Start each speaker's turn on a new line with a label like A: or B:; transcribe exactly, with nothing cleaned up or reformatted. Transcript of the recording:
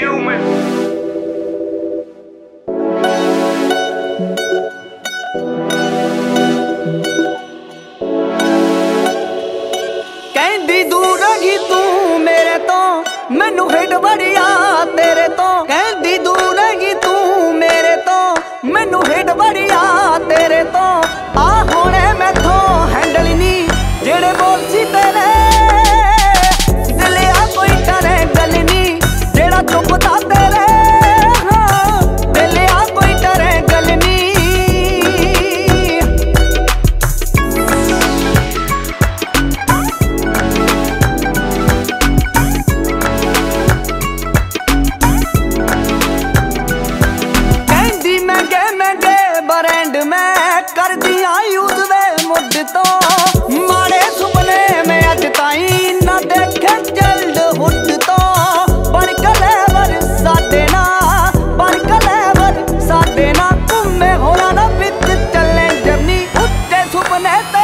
A: you में
B: कहंदी दूर रही तू मेरे तो मैनू हिट बढ़िया तेरे तो कहंदी दूर रही तू मेरे तो मैनू हिट बढ़िया तेरे तो आ होने मैथों हैंडल नी जेड़े बोल सी तेरे दिलिया कोई करे गल नी जेड़ा चुपता तेरे हाँ दिलिया कोई करे गल नी ब्रांड में कर दिया यूज वे मुड तो माड़े सुपने में अज ताई ना देखे जल्द हुड तो बन कलेवर साडे ना बन कलेवर साडे ना तुम्हें होना ना बिच चले जमनी उच्चे सुपने